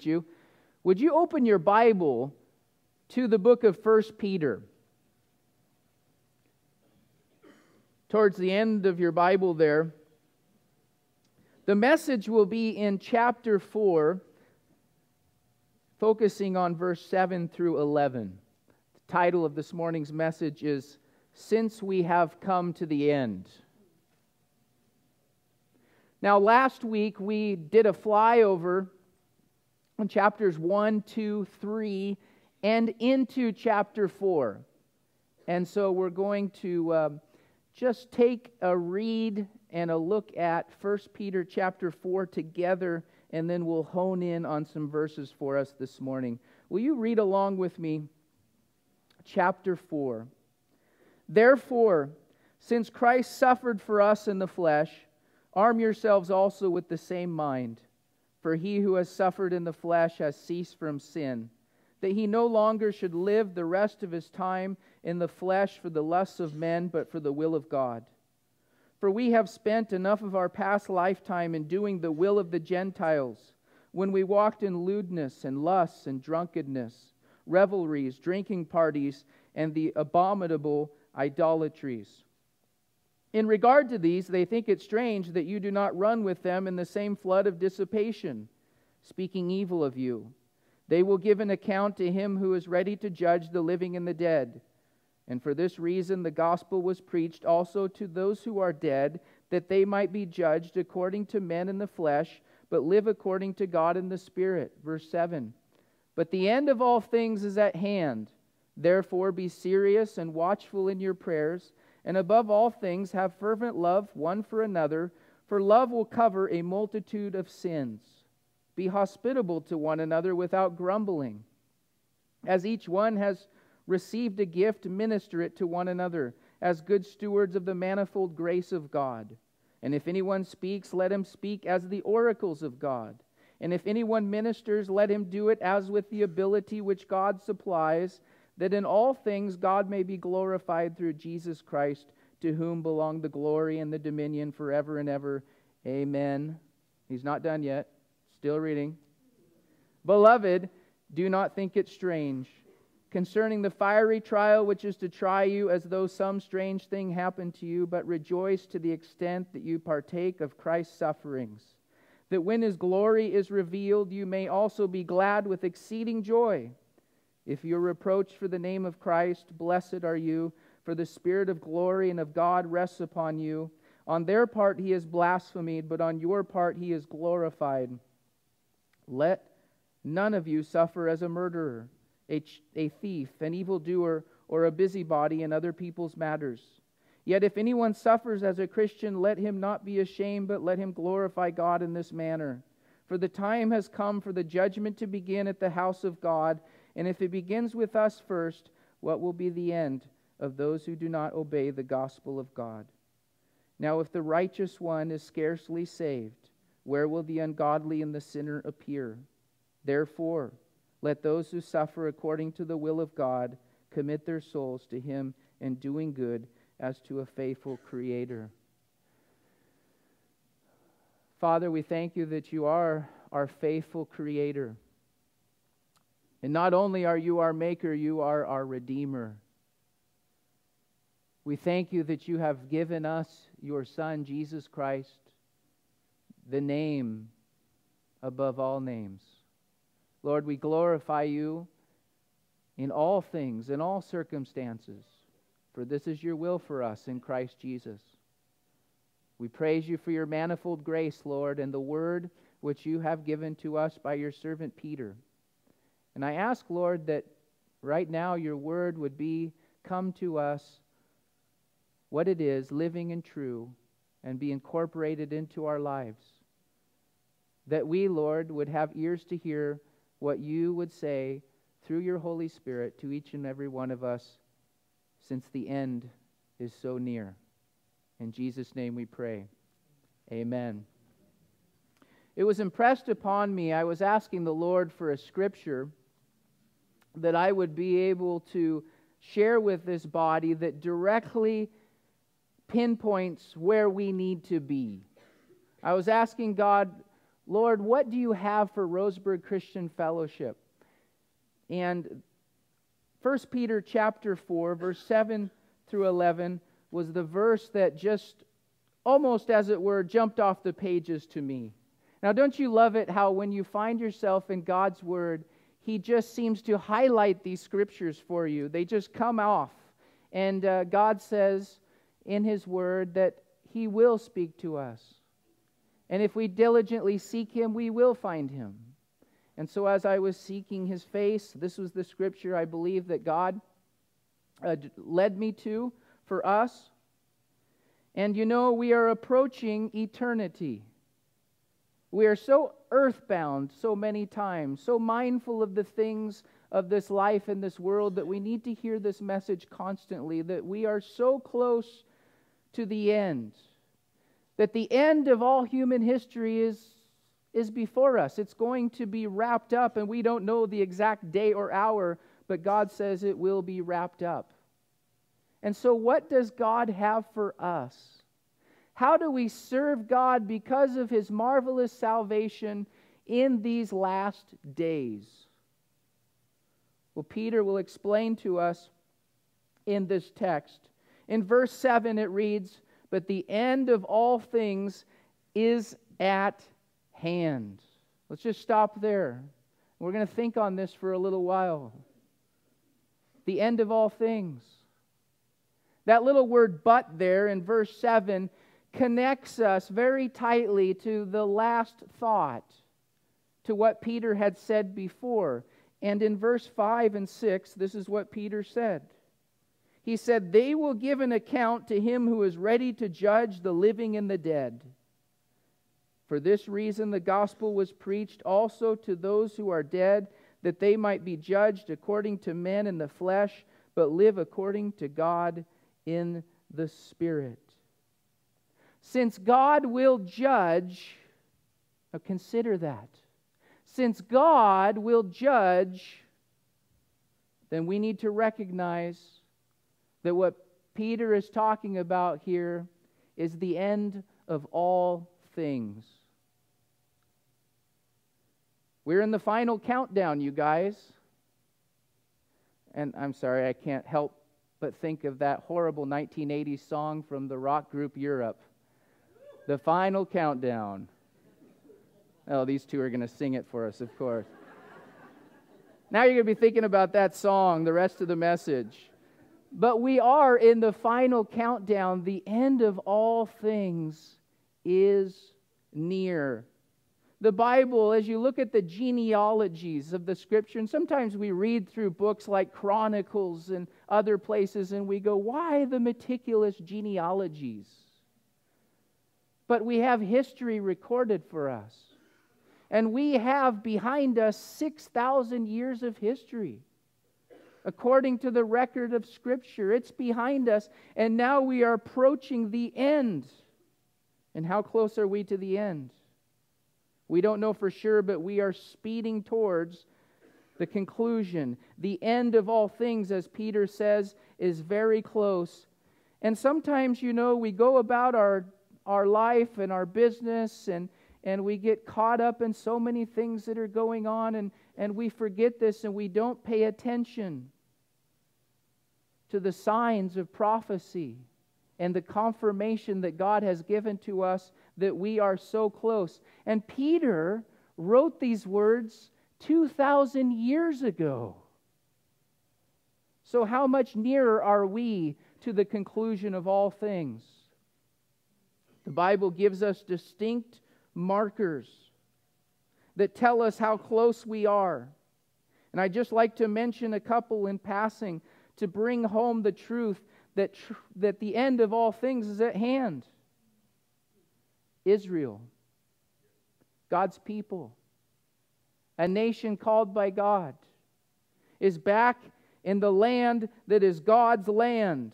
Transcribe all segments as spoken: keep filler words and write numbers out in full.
you. Would you open your Bible to the book of First Peter? Towards the end of your Bible there. The message will be in chapter four, focusing on verse seven through eleven. The title of this morning's message is, Since We Have Come to the End. Now, last week we did a flyover on chapters one, two, three, and into chapter four. And so we're going to uh, just take a read and a look at First Peter chapter four together, and then we'll hone in on some verses for us this morning. Will you read along with me? Chapter four. Therefore, since Christ suffered for us in the flesh, arm yourselves also with the same mind. For he who has suffered in the flesh has ceased from sin, that he no longer should live the rest of his time in the flesh for the lusts of men, but for the will of God. For we have spent enough of our past lifetime in doing the will of the Gentiles, when we walked in lewdness and lusts and drunkenness, revelries, drinking parties, and the abominable idolatries. In regard to these, they think it strange that you do not run with them in the same flood of dissipation, speaking evil of you. They will give an account to him who is ready to judge the living and the dead. And for this reason the gospel was preached also to those who are dead, that they might be judged according to men in the flesh, but live according to God in the Spirit. Verse seven. But the end of all things is at hand. Therefore be serious and watchful in your prayers, and above all things have fervent love one for another, for love will cover a multitude of sins. Be hospitable to one another without grumbling. As each one has received a gift, minister it to one another, as good stewards of the manifold grace of God. And if anyone speaks, let him speak as the oracles of God. And if anyone ministers, let him do it as with the ability which God supplies, that in all things God may be glorified through Jesus Christ, to whom belong the glory and the dominion forever and ever. Amen. He's not done yet. Still reading. Beloved, do not think it strange concerning the fiery trial which is to try you, as though some strange thing happened to you, but rejoice to the extent that you partake of Christ's sufferings, that when His glory is revealed, you may also be glad with exceeding joy. If you are reproached for the name of Christ, blessed are you, for the Spirit of glory and of God rests upon you. On their part He is blasphemed, but on your part He is glorified. Let none of you suffer as a murderer, a, a thief, an evildoer, or a busybody in other people's matters. Yet if anyone suffers as a Christian, let him not be ashamed, but let him glorify God in this manner. For the time has come for the judgment to begin at the house of God, and if it begins with us first, what will be the end of those who do not obey the gospel of God? Now if the righteous one is scarcely saved, where will the ungodly and the sinner appear? Therefore, let those who suffer according to the will of God commit their souls to Him in doing good, as to a faithful Creator. Father, we thank You that You are our faithful Creator. And not only are You our Maker, You are our Redeemer. We thank You that You have given us Your Son, Jesus Christ, the name above all names. Lord, we glorify You in all things, in all circumstances, for this is Your will for us in Christ Jesus. We praise You for Your manifold grace, Lord, and the word which You have given to us by Your servant Peter. And I ask, Lord, that right now Your word would be come to us what it is, living and true, and be incorporated into our lives. That we, Lord, would have ears to hear what You would say through Your Holy Spirit to each and every one of us, since the end is so near. In Jesus' name we pray. Amen. It was impressed upon me, I was asking the Lord for a scripture that I would be able to share with this body that directly pinpoints where we need to be. I was asking God, Lord, what do you have for Roseburg Christian Fellowship? And First Peter chapter four, verse seven through eleven was the verse that just almost, as it were, jumped off the pages to me. Now, don't you love it how when you find yourself in God's Word, He just seems to highlight these scriptures for you. They just come off. And uh, God says in His Word that He will speak to us. And if we diligently seek Him, we will find Him. And so as I was seeking His face, this was the scripture I believe that God uh, led me to for us. And you know, we are approaching eternity. We are so earthbound so many times, so mindful of the things of this life and this world that we need to hear this message constantly, that we are so close to the end, that the end of all human history is, is before us. It's going to be wrapped up, and we don't know the exact day or hour, but God says it will be wrapped up. And so what does God have for us? How do we serve God because of His marvelous salvation in these last days? Well, Peter will explain to us in this text. In verse seven it reads, "But the end of all things is at hand." Let's just stop there. We're going to think on this for a little while. The end of all things. That little word "but" there in verse seven connects us very tightly to the last thought, to what Peter had said before. And in verse five and six, this is what Peter said. He said, "They will give an account to Him who is ready to judge the living and the dead. For this reason the gospel was preached also to those who are dead, that they might be judged according to men in the flesh, but live according to God in the Spirit." Since God will judge, now consider that. Since God will judge, then we need to recognize that what Peter is talking about here is the end of all things. We're in the final countdown, you guys. And I'm sorry, I can't help but think of that horrible nineteen eighties song from the rock group Europe. The final countdown. Oh, these two are going to sing it for us, of course. Now you're going to be thinking about that song the rest of the message. But we are in the final countdown. The end of all things is near. The Bible, as you look at the genealogies of the Scripture, and sometimes we read through books like Chronicles and other places, and we go, why the meticulous genealogies? But we have history recorded for us. And we have behind us six thousand years of history. According to the record of Scripture, it's behind us, and now we are approaching the end. And how close are we to the end? We don't know for sure, but we are speeding towards the conclusion. The end of all things, as Peter says, is very close. And sometimes, you know, we go about our, our life and our business, and, and we get caught up in so many things that are going on, and, and we forget this, and we don't pay attention to the signs of prophecy and the confirmation that God has given to us that we are so close. And Peter wrote these words two thousand years ago. So how much nearer are we to the conclusion of all things? The Bible gives us distinct markers that tell us how close we are. And I'd just like to mention a couple in passing to bring home the truth that, tr- that the end of all things is at hand. Israel, God's people, a nation called by God, is back in the land that is God's land.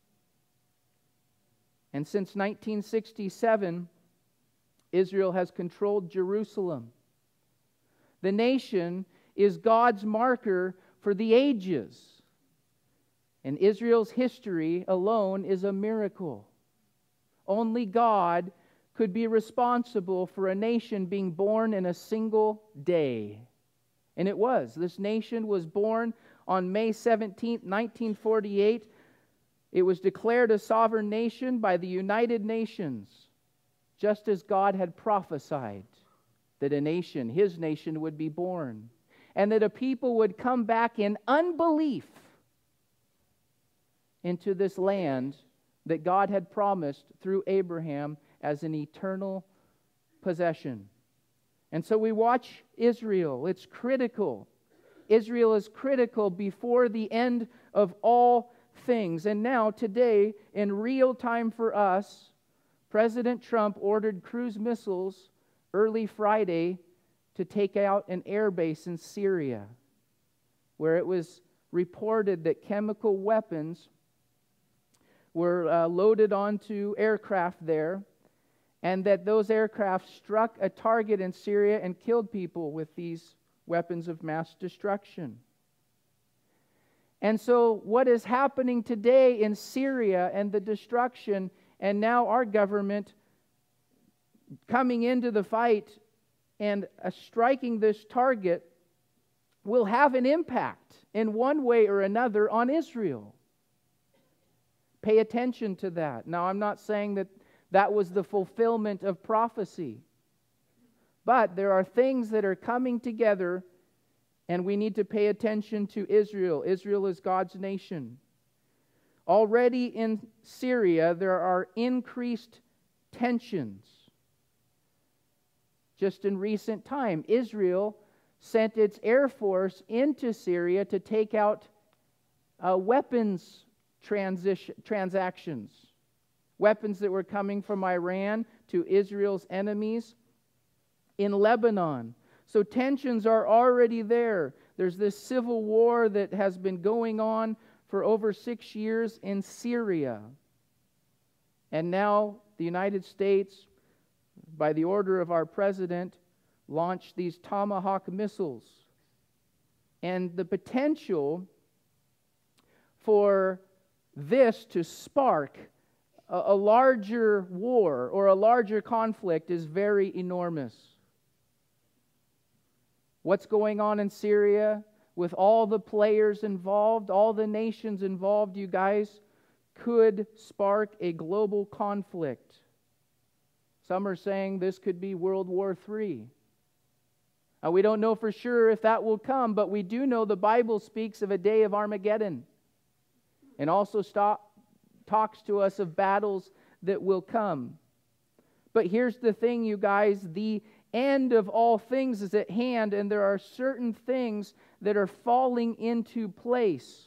And since nineteen sixty-seven, Israel has controlled Jerusalem. The nation is God's marker for the ages. And Israel's history alone is a miracle. Only God could be responsible for a nation being born in a single day. And it was. This nation was born on May seventeenth, nineteen forty-eight. It was declared a sovereign nation by the United Nations, just as God had prophesied that a nation, His nation, would be born, and that a people would come back in unbelief into this land that God had promised through Abraham as an eternal possession. And so we watch Israel. It's critical. Israel is critical before the end of all things. And now, today, in real time for us, President Trump ordered cruise missiles early Friday to take out an air base in Syria, where it was reported that chemical weapons were uh, loaded onto aircraft there, and that those aircraft struck a target in Syria and killed people with these weapons of mass destruction. And so what is happening today in Syria and the destruction, and now our government coming into the fight and uh, striking this target, will have an impact in one way or another on Israel. Pay attention to that. Now, I'm not saying that that was the fulfillment of prophecy, but there are things that are coming together, and we need to pay attention to Israel. Israel is God's nation. Already in Syria, there are increased tensions. Just in recent time, Israel sent its air force into Syria to take out uh, weapons transition, transactions. Weapons that were coming from Iran to Israel's enemies in Lebanon. So tensions are already there. There's this civil war that has been going on for over six years in Syria. And now the United States, by the order of our president, launched these Tomahawk missiles. And the potential for this to spark a, a larger war or a larger conflict is very enormous. What's going on in Syria with all the players involved, all the nations involved, you guys, could spark a global conflict. Some are saying this could be World War Three. Now, we don't know for sure if that will come, but we do know the Bible speaks of a day of Armageddon, and also stop, talks to us of battles that will come. But here's the thing, you guys, the end of all things is at hand, and there are certain things that are falling into place.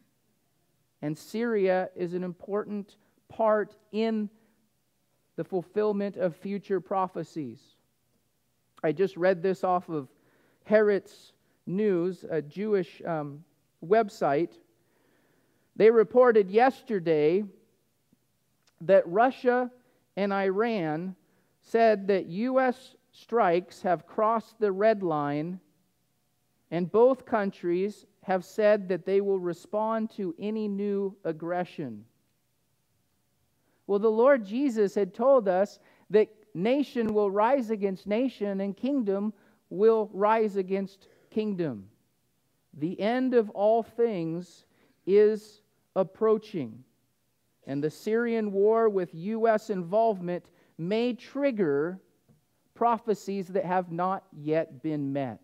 And Syria is an important part in the fulfillment of future prophecies. I just read this off of Haaretz News, a Jewish um, website. They reported yesterday that Russia and Iran said that U S strikes have crossed the red line, and both countries have said that they will respond to any new aggression. Well, the Lord Jesus had told us that nation will rise against nation and kingdom will rise against kingdom. The end of all things is approaching, and the Syrian war with U S involvement may trigger prophecies that have not yet been met.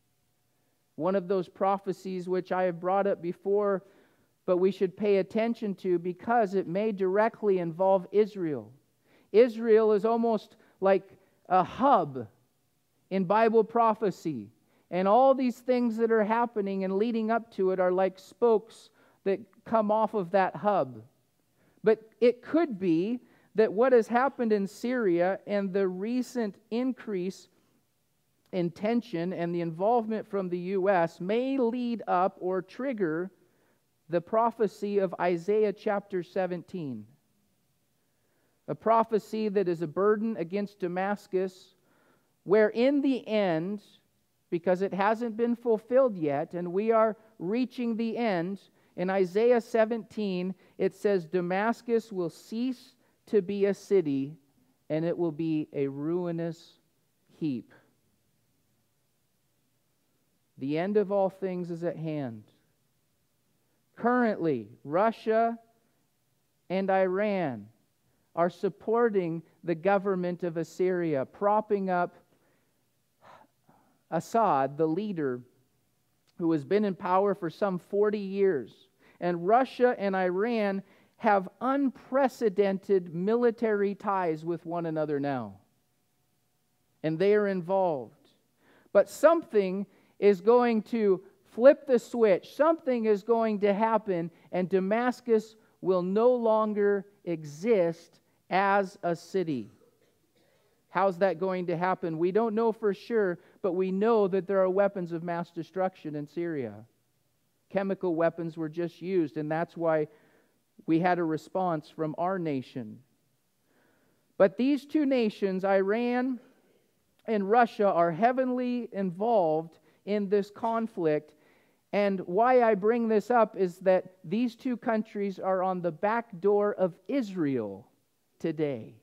One of those prophecies which I have brought up before, but we should pay attention to because it may directly involve Israel. Israel is almost like a hub in Bible prophecy, and all these things that are happening and leading up to it are like spokes that come off of that hub. But it could be that what has happened in Syria and the recent increase in tension and the involvement from the U S may lead up or trigger the prophecy of Isaiah chapter seventeen. A prophecy that is a burden against Damascus, where in the end, because it hasn't been fulfilled yet, and we are reaching the end, in Isaiah seventeen, it says, Damascus will cease to be a city, and it will be a ruinous heap. The end of all things is at hand. Currently, Russia and Iran are supporting the government of Assyria, propping up Assad, the leader, who has been in power for some forty years. And Russia and Iran have unprecedented military ties with one another now. And they are involved. But something is going to flip the switch. Something is going to happen, and Damascus will no longer exist as a city. How's that going to happen? We don't know for sure, but we know that there are weapons of mass destruction in Syria. Chemical weapons were just used, and that's why we had a response from our nation. But these two nations, Iran and Russia, are heavily involved in this conflict. And why I bring this up is that these two countries are on the back door of Israel today.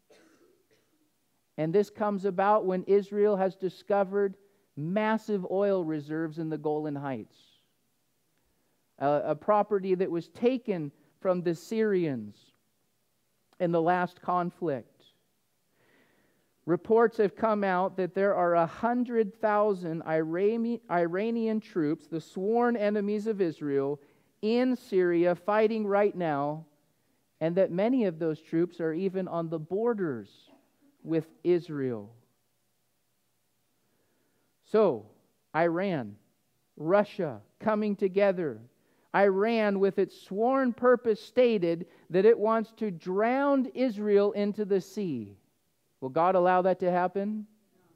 And this comes about when Israel has discovered massive oil reserves in the Golan Heights, a, a property that was taken from the Syrians in the last conflict. Reports have come out that there are one hundred thousand Iranian troops, the sworn enemies of Israel, in Syria fighting right now, and that many of those troops are even on the borders with Israel. So, Iran, Russia coming together. Iran, with its sworn purpose, stated that it wants to drown Israel into the sea. Will God allow that to happen?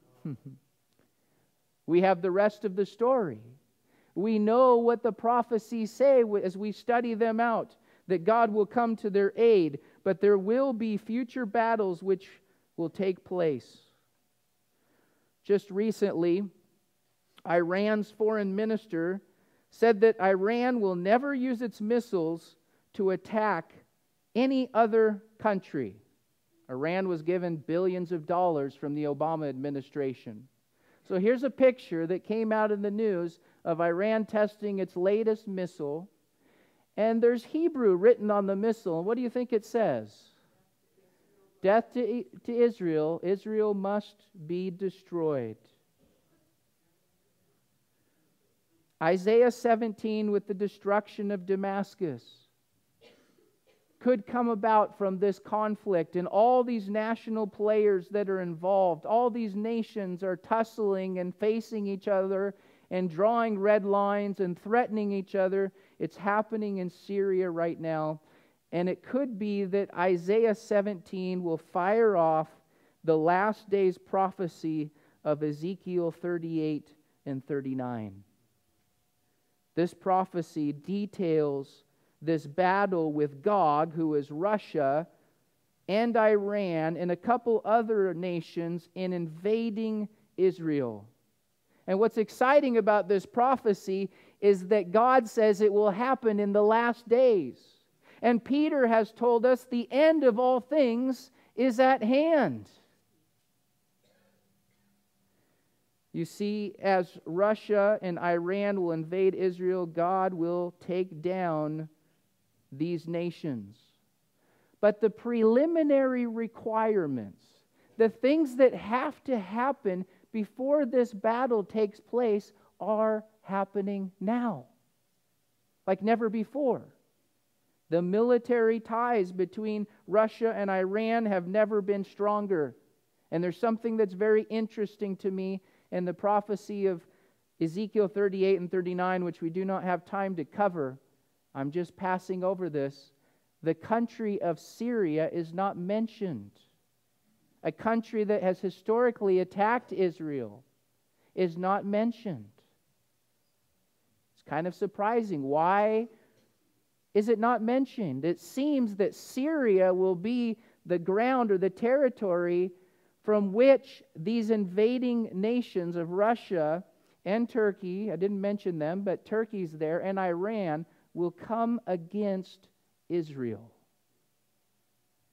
We have the rest of the story. We know what the prophecies say as we study them out, that God will come to their aid, but there will be future battles which will take place. Just recently, Iran's foreign minister said that Iran will never use its missiles to attack any other country. Iran was given billions of dollars from the Obama administration. So here's a picture that came out in the news of Iran testing its latest missile. And there's Hebrew written on the missile. And what do you think it says? Death to, to Israel. Israel must be destroyed. Isaiah seventeen, with the destruction of Damascus, could come about from this conflict, and all these national players that are involved, all these nations are tussling and facing each other and drawing red lines and threatening each other. It's happening in Syria right now, and it could be that Isaiah seventeen will fire off the last days prophecy of Ezekiel thirty-eight and thirty-nine. This prophecy details this battle with Gog, who is Russia, and Iran, and a couple other nations in invading Israel. And what's exciting about this prophecy is that God says it will happen in the last days. And Peter has told us the end of all things is at hand. You see, as Russia and Iran will invade Israel, God will take down these nations. But the preliminary requirements, the things that have to happen before this battle takes place, are happening now, like never before. The military ties between Russia and Iran have never been stronger. And there's something that's very interesting to me in the prophecy of Ezekiel thirty-eight and thirty-nine, which we do not have time to cover. I'm just passing over this. The country of Syria is not mentioned. A country that has historically attacked Israel is not mentioned. It's kind of surprising. Why is it not mentioned? It seems that Syria will be the ground or the territory from which these invading nations of Russia and Turkey, I didn't mention them, but Turkey's there, and Iran will come against Israel.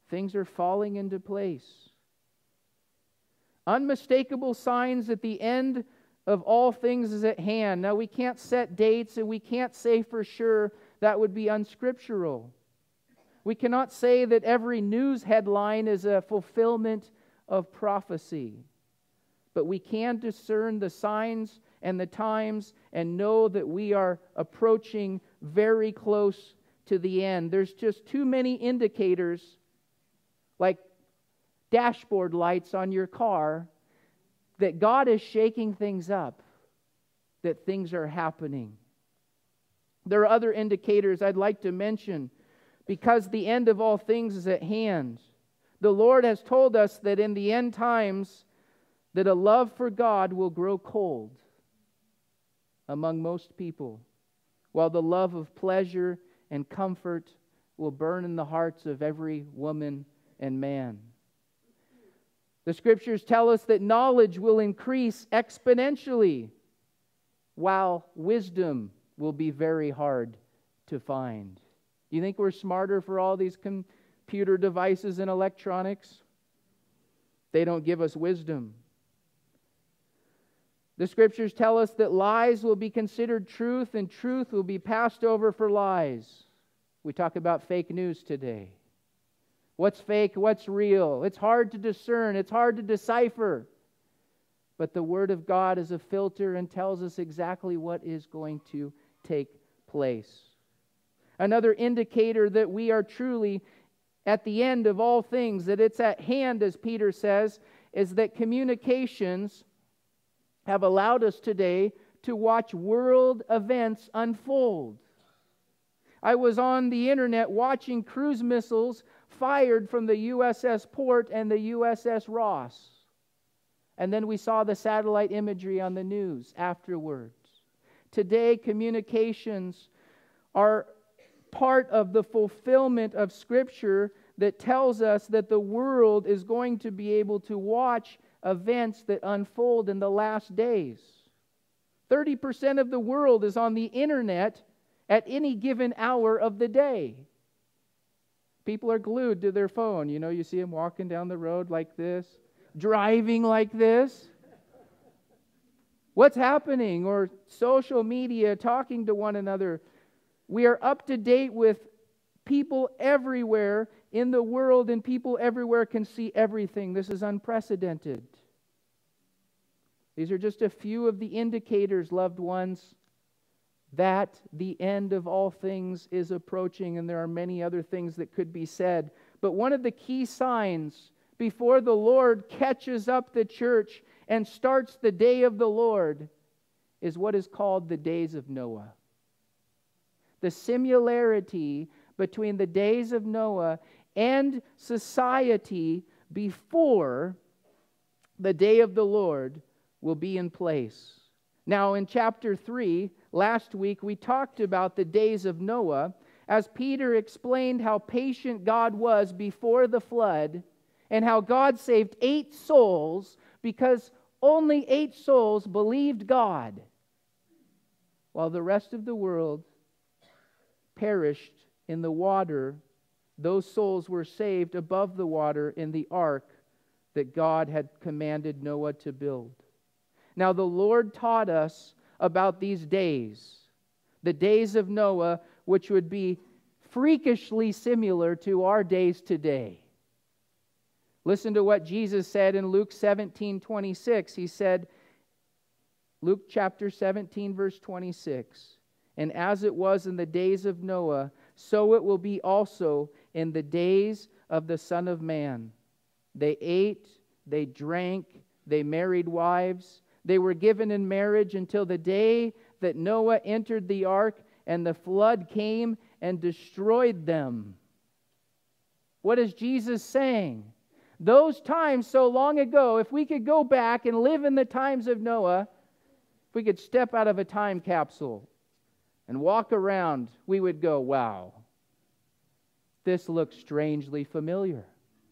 things are falling into place. Unmistakable signs that the end of all things is at hand. Now, we can't set dates and we can't say for sure. That would be unscriptural. We cannot say that every news headline is a fulfillment of prophecy. But we can discern the signs and the times and know that we are approaching very close to the end. There's just too many indicators, like dashboard lights on your car, that God is shaking things up, that things are happening. There are other indicators I'd like to mention, because the end of all things is at hand. The Lord has told us that in the end times, that a love for God will grow cold among most people, while the love of pleasure and comfort will burn in the hearts of every woman and man. The Scriptures tell us that knowledge will increase exponentially, while wisdom will be very hard to find. You think we're smarter for all these computer devices and electronics? They don't give us wisdom. The Scriptures tell us that lies will be considered truth and truth will be passed over for lies. We talk about fake news today. What's fake? What's real? It's hard to discern. It's hard to decipher. But the Word of God is a filter and tells us exactly what is going to take place. Another indicator that we are truly at the end of all things, that it's at hand, as Peter says, is that communications have allowed us today to watch world events unfold. I was on the internet watching cruise missiles fired from the U S S Port and the U S S Ross. And then we saw the satellite imagery on the news afterwards. Today, communications are part of the fulfillment of Scripture that tells us that the world is going to be able to watch events that unfold in the last days. thirty percent of the world is on the internet at any given hour of the day. People are glued to their phone. You know, you see them walking down the road like this, driving like this. What's happening? Or social media, talking to one another. We are up to date with people everywhere in the world, and people everywhere can see everything. This is unprecedented. These are just a few of the indicators, loved ones, that the end of all things is approaching, and there are many other things that could be said. But one of the key signs before the Lord catches up the church and starts the day of the Lord is what is called the days of Noah. The similarity between the days of Noah and society before the day of the Lord will be in place. Now, in chapter three, last week, we talked about the days of Noah as Peter explained how patient God was before the flood and how God saved eight souls because only eight souls believed God, while the rest of the world perished in the water. Those souls were saved above the water in the ark that God had commanded Noah to build. Now, the Lord taught us about these days, the days of Noah, which would be freakishly similar to our days today. Listen to what Jesus said in Luke seventeen twenty-six. He said, Luke chapter seventeen, verse twenty-six, "And as it was in the days of Noah, so it will be also in the days of the Son of Man. They ate, they drank, they married wives. They were given in marriage until the day that Noah entered the ark, and the flood came and destroyed them." What is Jesus saying? Those times so long ago, if we could go back and live in the times of Noah, if we could step out of a time capsule and walk around, we would go, wow, this looks strangely familiar.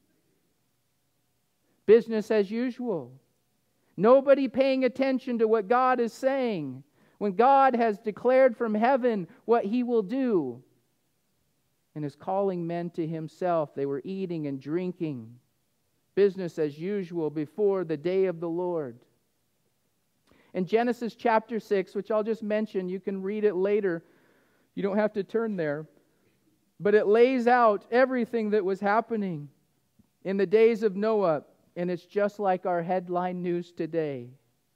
Business as usual. Nobody paying attention to what God is saying when God has declared from heaven what He will do. and is calling men to himself. They were eating and drinking, business as usual before the day of the Lord. In Genesis chapter six, which I'll just mention, you can read it later. You don't have to turn there. But it lays out everything that was happening in the days of Noah, and it's just like our headline news today.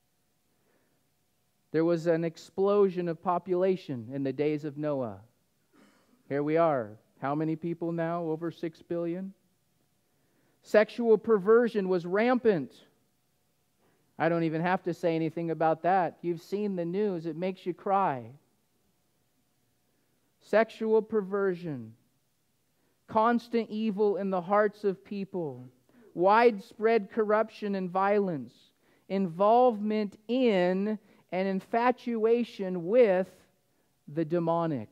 There was an explosion of population in the days of Noah. Here we are. How many people now? Over six billion? Sexual perversion was rampant. I don't even have to say anything about that. You've seen the news. It makes you cry. Sexual perversion. Constant evil in the hearts of people. Widespread corruption and violence. Involvement in and infatuation with the demonic.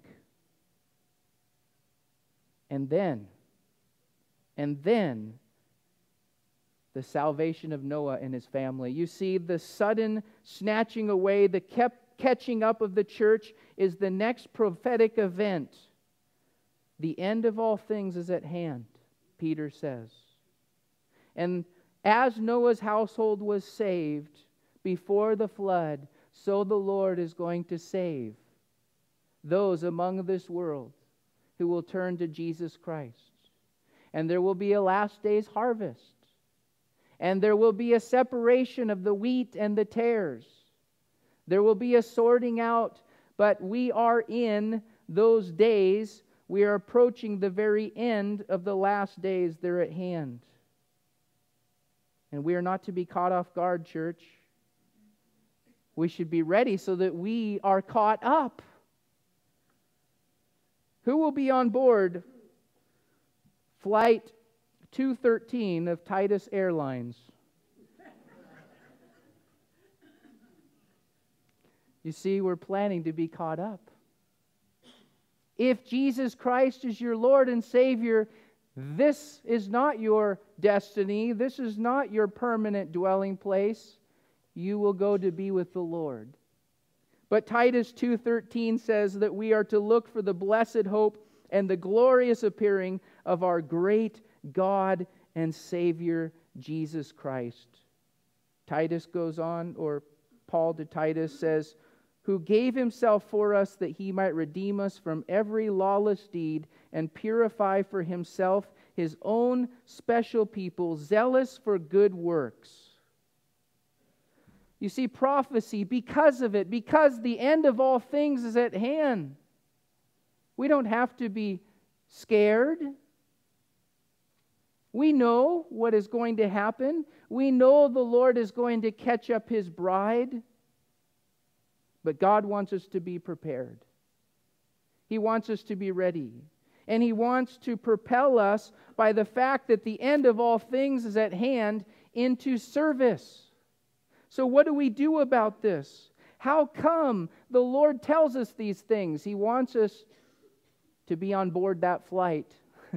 And then, and then, the salvation of Noah and his family. You see, the sudden snatching away, the kept catching up of the church is the next prophetic event. The end of all things is at hand, Peter says. And as Noah's household was saved before the flood, so the Lord is going to save those among this world who will turn to Jesus Christ. And there will be a last day's harvest. And there will be a separation of the wheat and the tares. There will be a sorting out, but we are in those days. We are approaching the very end of the last days. They're at hand. And we are not to be caught off guard, church. We should be ready so that we are caught up. Who will be on board Flight two thirteen of Titus Airlines? You see, we're planning to be caught up. If Jesus Christ is your Lord and Savior, this is not your destiny. This is not your permanent dwelling place. You will go to be with the Lord. But Titus two thirteen says that we are to look for the blessed hope and the glorious appearing of our great God and Savior, Jesus Christ. Titus goes on, or Paul to Titus says, who gave himself for us that he might redeem us from every lawless deed and purify for himself his own special people, zealous for good works. You see, prophecy, because of it, because the end of all things is at hand, we don't have to be scared. We know what is going to happen. We know the Lord is going to catch up His bride. But God wants us to be prepared. He wants us to be ready. And He wants to propel us by the fact that the end of all things is at hand into service. So what do we do about this? How come the Lord tells us these things? He wants us to be on board that flight.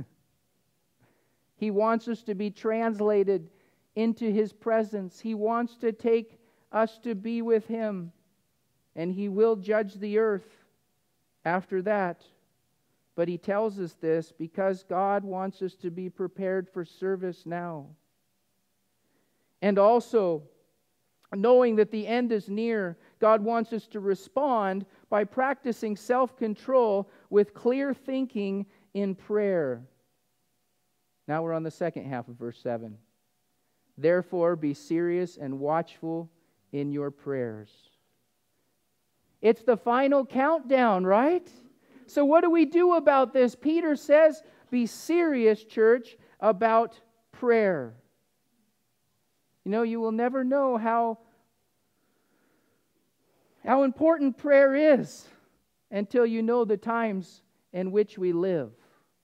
He wants us to be translated into His presence. He wants to take us to be with Him. And He will judge the earth after that. But He tells us this because God wants us to be prepared for service now. And also, knowing that the end is near, God wants us to respond by practicing self-control with clear thinking in prayer. Now we're on the second half of verse seven. Therefore, be serious and watchful in your prayers. It's the final countdown, right? So what do we do about this? Peter says, be serious, church, about prayer. You know, you will never know how, how important prayer is until you know the times in which we live.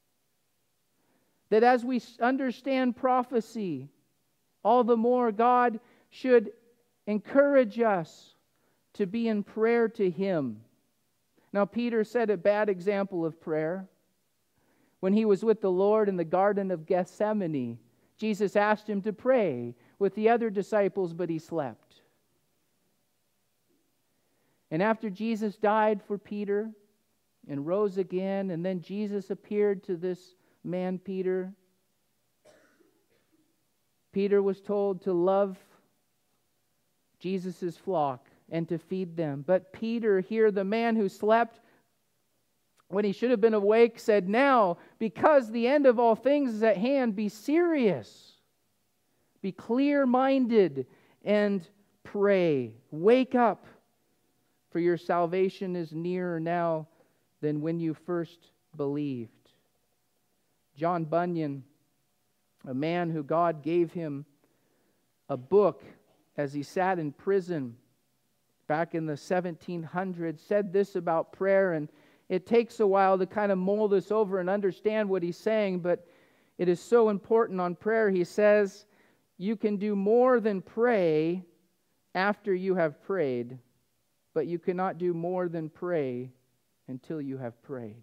That as we understand prophecy, all the more God should encourage us to be in prayer to Him. Now, Peter set a bad example of prayer. When he was with the Lord in the Garden of Gethsemane, Jesus asked him to pray with the other disciples, but he slept. And after Jesus died for Peter, and rose again. And then Jesus appeared to this man, Peter. Peter was told to love Jesus' flock and to feed them. But Peter, here, the man who slept when he should have been awake, said, "Now, because the end of all things is at hand, be serious, be clear-minded, and pray. Wake up, for your salvation is nearer now than when you first believed." John Bunyan, a man who God gave him a book as he sat in prison back in the seventeen hundreds, said this about prayer, and it takes a while to kind of mull this over and understand what he's saying, but it is so important on prayer. He says, you can do more than pray after you have prayed, but you cannot do more than pray until you have prayed.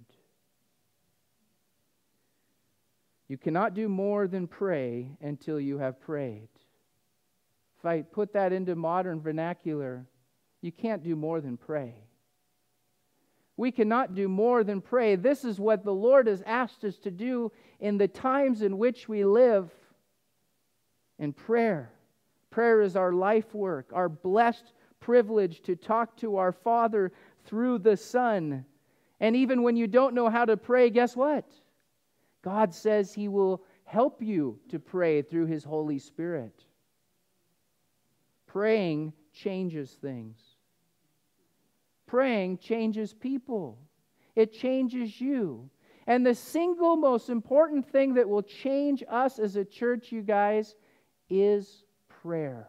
You cannot do more than pray until you have prayed. If I put that into modern vernacular, you can't do more than pray. We cannot do more than pray. This is what the Lord has asked us to do in the times in which we live. In prayer. Prayer is our life work, our blessed privilege to talk to our Father through the Son. And even when you don't know how to pray, guess what? God says He will help you to pray through His Holy Spirit. Praying changes things. Praying changes people. It changes you. And the single most important thing that will change us as a church, you guys, is prayer.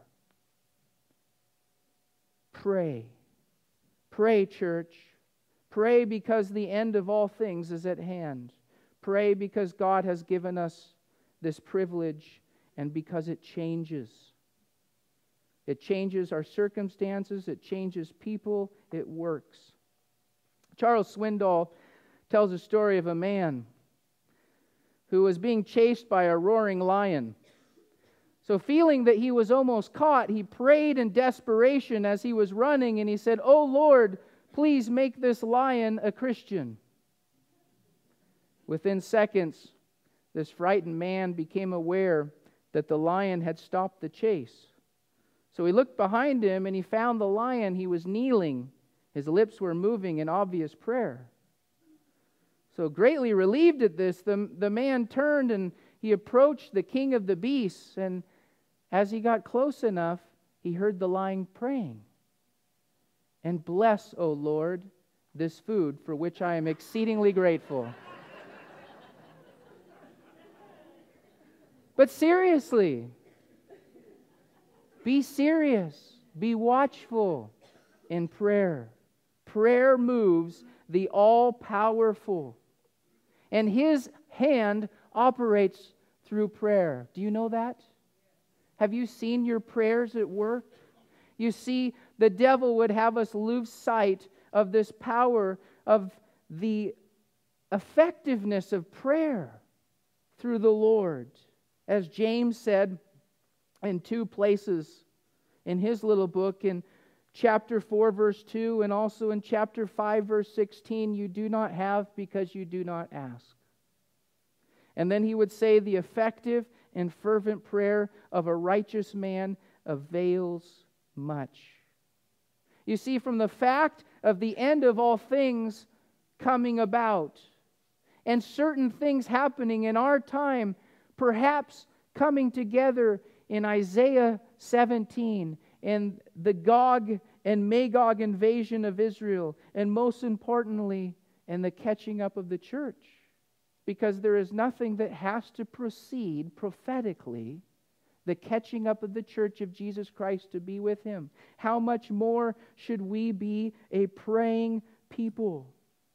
Pray. Pray, church. Pray because the end of all things is at hand. Pray because God has given us this privilege and because it changes. It changes our circumstances. It changes people. It works. Charles Swindoll tells a story of a man who was being chased by a roaring lion. So feeling that he was almost caught, he prayed in desperation as he was running, and he said, "Oh Lord, please make this lion a Christian." Within seconds, this frightened man became aware that the lion had stopped the chase. So he looked behind him and he found the lion. He was kneeling. His lips were moving in obvious prayer. So greatly relieved at this, the, the man turned and he approached the king of the beasts. And as he got close enough, he heard the lion praying. "And bless, O Lord, this food for which I am exceedingly grateful." But seriously, be serious. Be watchful in prayer. Prayer moves the all-powerful. And His hand operates through prayer. Do you know that? Have you seen your prayers at work? You see, the devil would have us lose sight of this power, of the effectiveness of prayer through the Lord. As James said in two places in his little book, in chapter four, verse two, and also in chapter five, verse sixteen, you do not have because you do not ask. And then he would say, the effective and fervent prayer of a righteous man avails much. You see, from the fact of the end of all things coming about, and certain things happening in our time, perhaps coming together in Isaiah seventeen, and the Gog and Magog invasion of Israel, and most importantly, in the catching up of the church. Because there is nothing that has to proceed prophetically, the catching up of the church of Jesus Christ to be with Him. How much more should we be a praying people?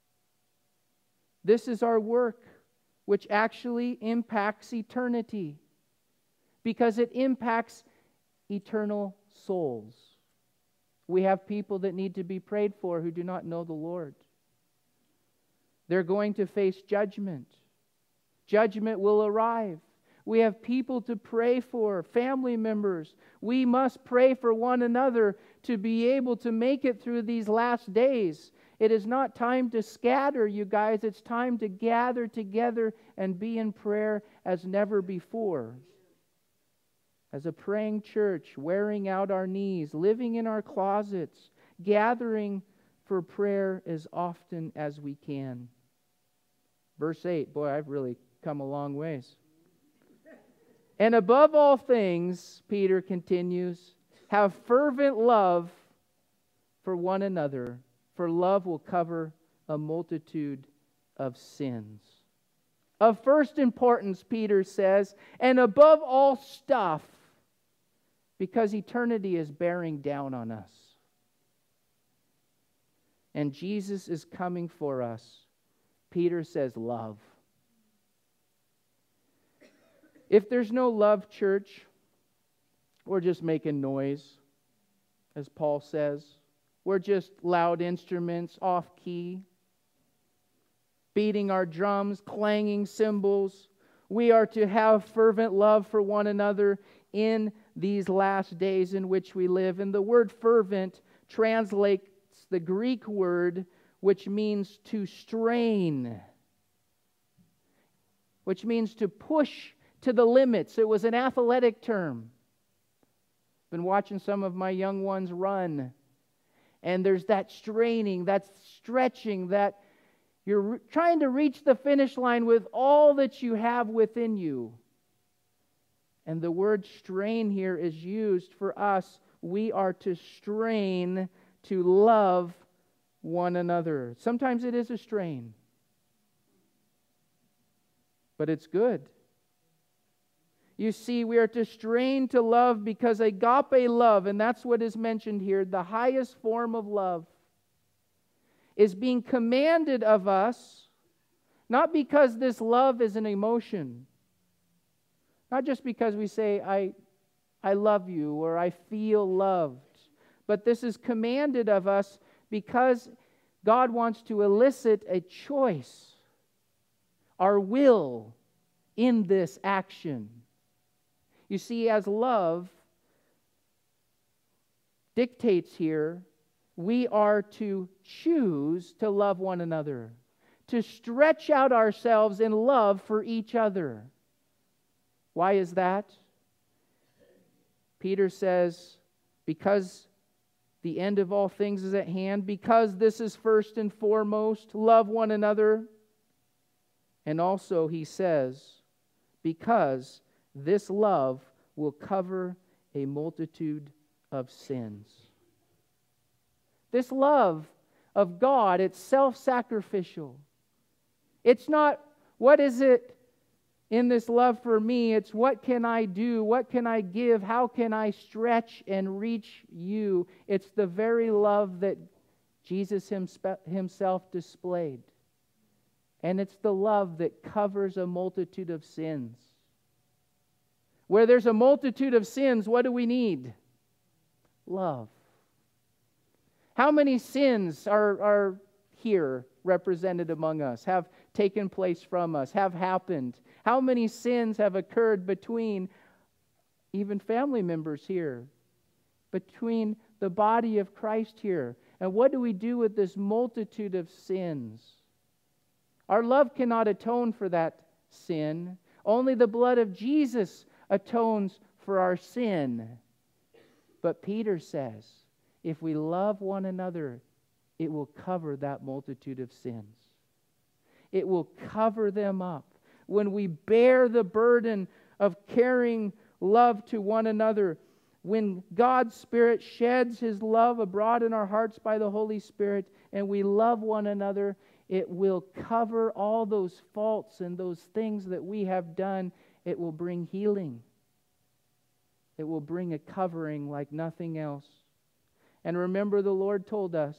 This is our work, which actually impacts eternity, because it impacts eternal souls. We have people that need to be prayed for who do not know the Lord. They're going to face judgment. Judgment will arrive. We have people to pray for, family members. We must pray for one another to be able to make it through these last days. It is not time to scatter, you guys. It's time to gather together and be in prayer as never before. As a praying church, wearing out our knees, living in our closets, gathering for prayer as often as we can. Verse eight, boy, I've really come a long ways. And above all things, Peter continues, have fervent love for one another, for love will cover a multitude of sins. Of first importance, Peter says, and above all stuff, because eternity is bearing down on us. And Jesus is coming for us. Peter says, love. If there's no love, church, we're just making noise, as Paul says. We're just loud instruments, off key, beating our drums, clanging cymbals. We are to have fervent love for one another in these last days in which we live. And the word fervent translates the Greek word which means to strain, which means to push to the limits. It was an athletic term. Been watching some of my young ones run, and there's that straining, that stretching, that you're re- trying to reach the finish line with all that you have within you. And the word strain here is used for us. We are to strain to love one another. Sometimes it is a strain, but it's good. You see, we are to strain to love because agape love, and that's what is mentioned here, the highest form of love, is being commanded of us, not because this love is an emotion, not just because we say, I, I love you, or I feel loved, but this is commanded of us because God wants to elicit a choice, our will in this action. You see, as love dictates here, we are to choose to love one another, to stretch out ourselves in love for each other. Why is that? Peter says, because the end of all things is at hand, because this is first and foremost, love one another. And also he says, because this love will cover a multitude of sins. This love of God, it's self-sacrificial. It's not, what is it in this love for me? It's what can I do? What can I give? How can I stretch and reach you? It's the very love that Jesus himself displayed. And it's the love that covers a multitude of sins. Where there's a multitude of sins, what do we need? Love. How many sins are, are here represented among us, have taken place from us, have happened? How many sins have occurred between even family members here, between the body of Christ here? And what do we do with this multitude of sins? Our love cannot atone for that sin. Only the blood of Jesus atones for our sin. But Peter says, if we love one another, it will cover that multitude of sins. It will cover them up. When we bear the burden of carrying love to one another, when God's Spirit sheds His love abroad in our hearts by the Holy Spirit, and we love one another, it will cover all those faults and those things that we have done. It will bring healing. It will bring a covering like nothing else. And remember, the Lord told us,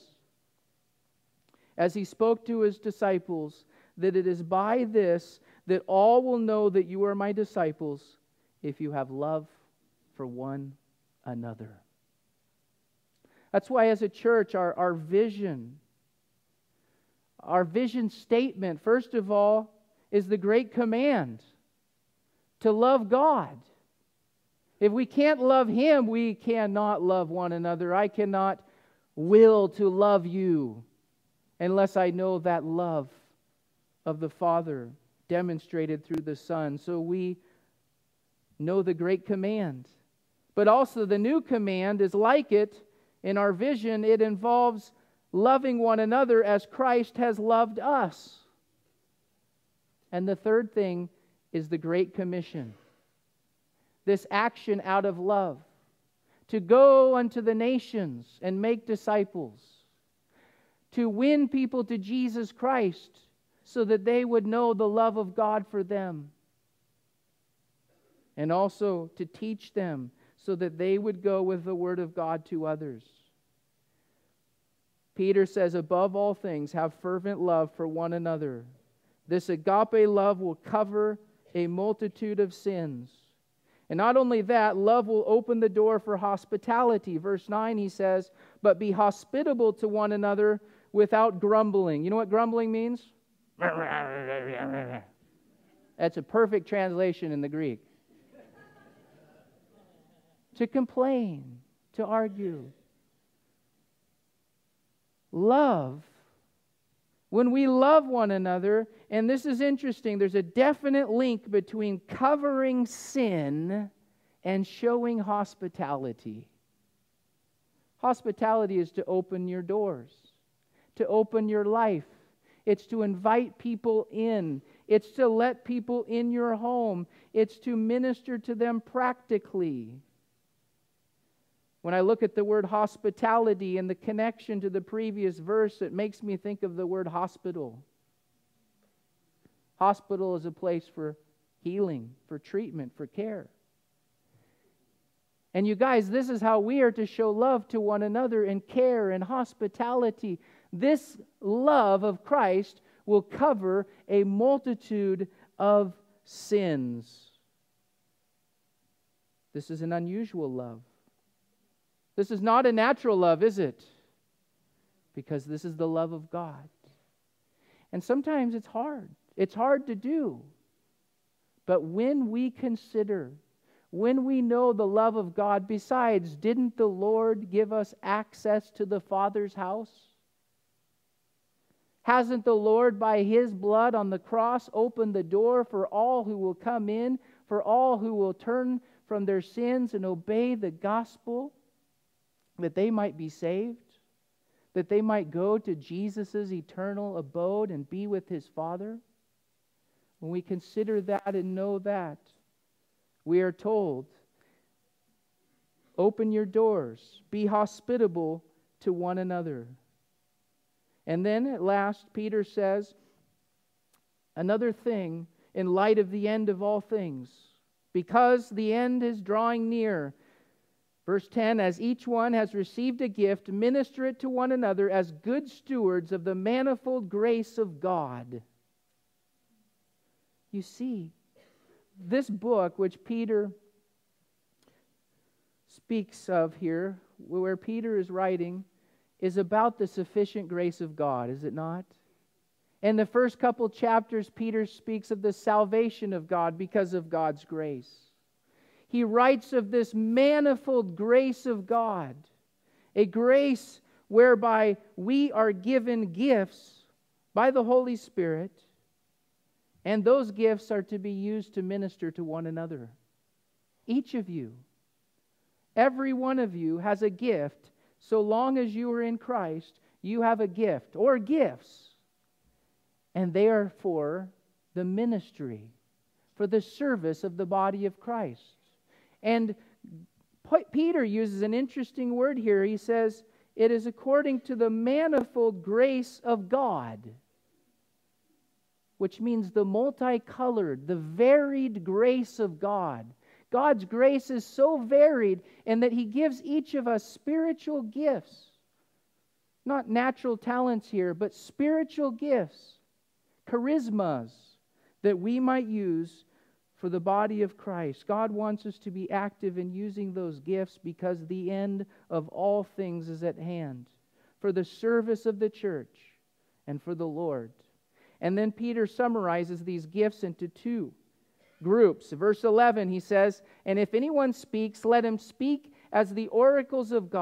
as He spoke to His disciples, that it is by this that all will know that you are my disciples, if you have love for one another. That's why as a church, our, our vision, our vision statement, first of all, is the great command to love God. If we can't love Him, we cannot love one another. I cannot will to love you unless I know that love of the Father demonstrated through the Son. So we know the great command. But also the new command is like it in our vision. It involves loving one another as Christ has loved us. And the third thing is the Great Commission. This action out of love. To go unto the nations and make disciples. To win people to Jesus Christ so that they would know the love of God for them. And also to teach them so that they would go with the Word of God to others. Peter says, above all things, have fervent love for one another. This agape love will cover a multitude of sins. And not only that, love will open the door for hospitality. Verse nine, he says, but be hospitable to one another without grumbling. You know what grumbling means? That's a perfect translation in the Greek. To complain, to argue. Love. When we love one another, and this is interesting, there's a definite link between covering sin and showing hospitality. Hospitality is to open your doors, to open your life. It's to invite people in. It's to let people in your home. It's to minister to them practically. When I look at the word hospitality and the connection to the previous verse, it makes me think of the word hospital. Hospital is a place for healing, for treatment, for care. And you guys, this is how we are to show love to one another in care and hospitality. This love of Christ will cover a multitude of sins. This is an unusual love. This is not a natural love, is it? Because this is the love of God. And sometimes it's hard. It's hard to do. But when we consider, when we know the love of God, besides, didn't the Lord give us access to the Father's house? Hasn't the Lord, by His blood on the cross, opened the door for all who will come in, for all who will turn from their sins and obey the gospel? That they might be saved, that they might go to Jesus' eternal abode and be with His Father. When we consider that and know that, we are told, open your doors, be hospitable to one another. And then at last, Peter says, another thing in light of the end of all things, because the end is drawing near. Verse ten, as each one has received a gift, minister it to one another as good stewards of the manifold grace of God. You see, this book which Peter speaks of here, where Peter is writing, is about the sufficient grace of God, is it not? In the first couple chapters, Peter speaks of the salvation of God because of God's grace. He writes of this manifold grace of God, a grace whereby we are given gifts by the Holy Spirit, and those gifts are to be used to minister to one another. Each of you, every one of you has a gift. So long as you are in Christ, you have a gift or gifts, and they are for the ministry, for the service of the body of Christ. And Peter uses an interesting word here. He says, it is according to the manifold grace of God, which means the multicolored, the varied grace of God. God's grace is so varied in that He gives each of us spiritual gifts. Not natural talents here, but spiritual gifts, charismas, that we might use for the body of Christ. God wants us to be active in using those gifts because the end of all things is at hand, for the service of the church and for the Lord. And then Peter summarizes these gifts into two groups. Verse eleven, he says, and if anyone speaks, let him speak as the oracles of God,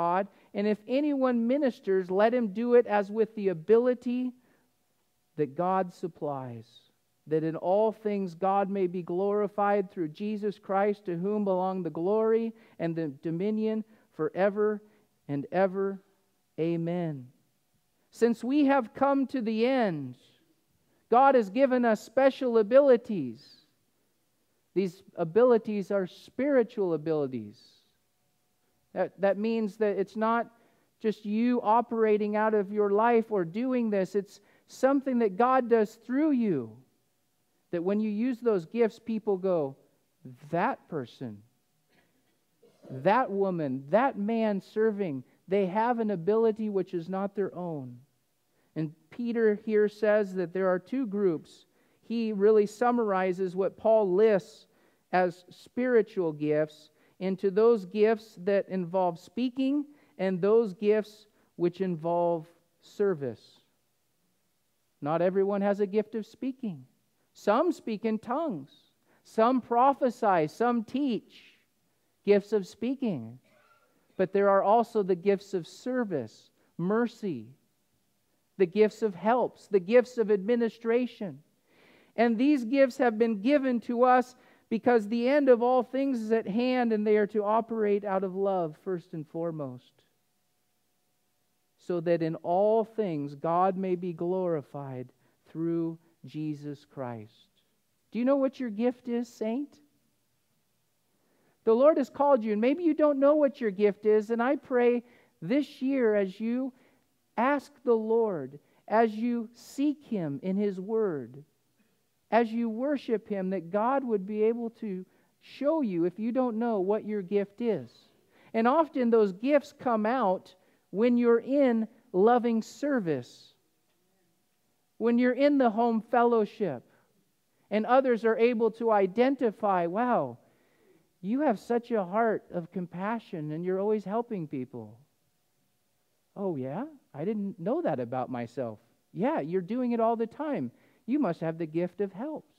And if anyone ministers, let him do it as with the ability that God supplies, that in all things God may be glorified through Jesus Christ, to whom belong the glory and the dominion forever and ever. Amen. Since we have come to the end, God has given us special abilities. These abilities are spiritual abilities. That, that means that it's not just you operating out of your life or doing this. It's something that God does through you. That when you use those gifts, people go, that person, that woman, that man serving, they have an ability which is not their own. And Peter here says that there are two groups. He really summarizes what Paul lists as spiritual gifts into those gifts that involve speaking and those gifts which involve service. Not everyone has a gift of speaking. Some speak in tongues. Some prophesy. Some teach. Gifts of speaking. But there are also the gifts of service, mercy, the gifts of helps, the gifts of administration. And these gifts have been given to us because the end of all things is at hand, and they are to operate out of love first and foremost, so that in all things God may be glorified through Jesus Christ. Do you know what your gift is, saint? The Lord has called you, and maybe you don't know what your gift is, and I pray this year as you ask the Lord, as you seek Him in His Word, as you worship Him, that God would be able to show you, if you don't know, what your gift is. And often those gifts come out when you're in loving service, when you're in the home fellowship, and others are able to identify, wow, you have such a heart of compassion and you're always helping people. Oh yeah? I didn't know that about myself. Yeah, you're doing it all the time. You must have the gift of helps.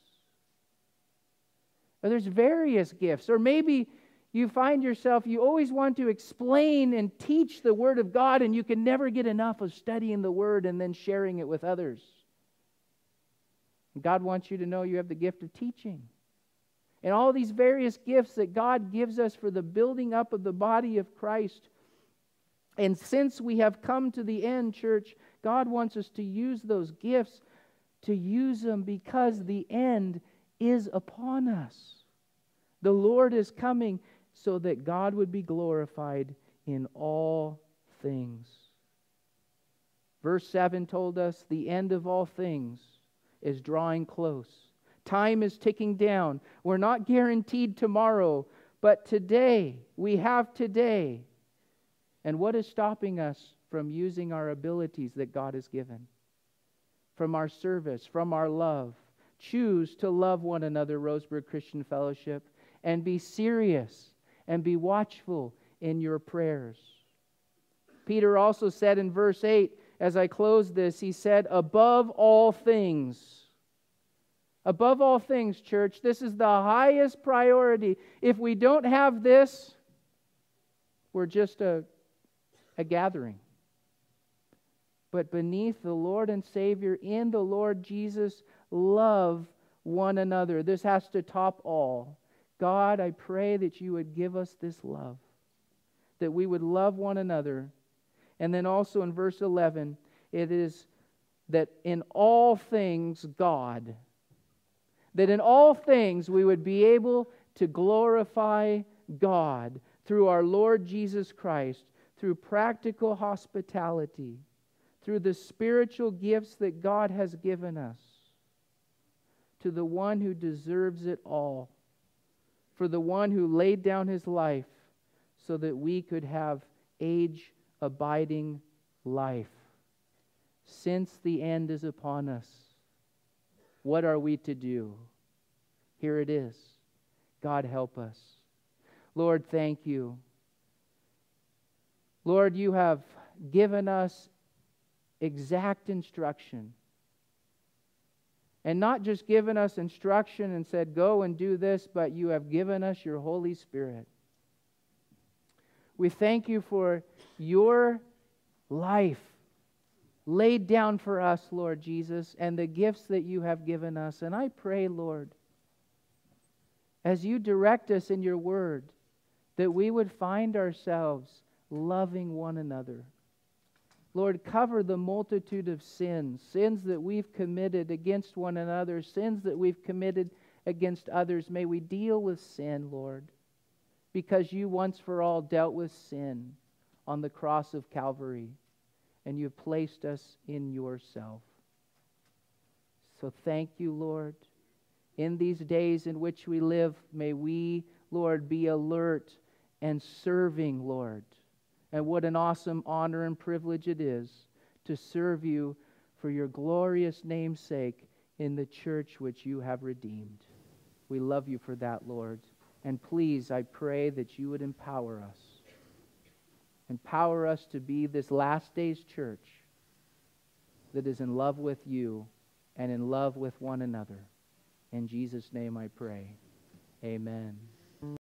Or there's various gifts. Or maybe you find yourself, you always want to explain and teach the Word of God, and you can never get enough of studying the Word and then sharing it with others. God wants you to know you have the gift of teaching. And all these various gifts that God gives us for the building up of the body of Christ. And since we have come to the end, church, God wants us to use those gifts, to use them because the end is upon us. The Lord is coming so that God would be glorified in all things. Verse seven told us the end of all things is drawing close. Time is ticking down. We're not guaranteed tomorrow, but today, we have today. And what is stopping us from using our abilities that God has given? From our service, from our love. Choose to love one another, Roseburg Christian Fellowship, and be serious and be watchful in your prayers. Peter also said in verse eight, as I close this, he said, above all things. Above all things, church, this is the highest priority. If we don't have this, we're just a, a gathering. But beneath the Lord and Savior, in the Lord Jesus, love one another. This has to top all. God, I pray that you would give us this love, that we would love one another. And then also in verse eleven, it is that in all things God, that in all things we would be able to glorify God through our Lord Jesus Christ, through practical hospitality, through the spiritual gifts that God has given us, to the one who deserves it all, for the one who laid down his life so that we could have age-abiding life. Since the end is upon us, what are we to do? Here it is. God, help us. Lord, thank you. Lord, you have given us exact instruction. And not just given us instruction and said, go and do this, but you have given us your Holy Spirit. We thank you for your life laid down for us, Lord Jesus, and the gifts that you have given us. And I pray, Lord, as you direct us in your word, that we would find ourselves loving one another. Lord, cover the multitude of sins, sins that we've committed against one another, sins that we've committed against others. May we deal with sin, Lord, because you once for all dealt with sin on the cross of Calvary, and you've placed us in yourself. So thank you, Lord. In these days in which we live, may we, Lord, be alert and serving, Lord. And what an awesome honor and privilege it is to serve you for your glorious name's sake in the church which you have redeemed. We love you for that, Lord. And please, I pray that you would empower us. Empower us to be this last day's church that is in love with you and in love with one another. In Jesus' name I pray. Amen.